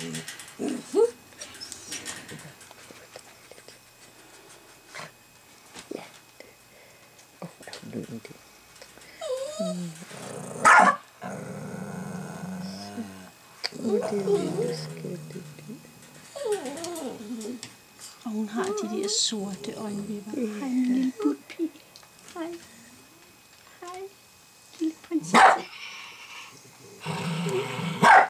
Ja. Lyden det. Det er lille skatte. Og hun har de der sorte øjenvipper. Hej, min lille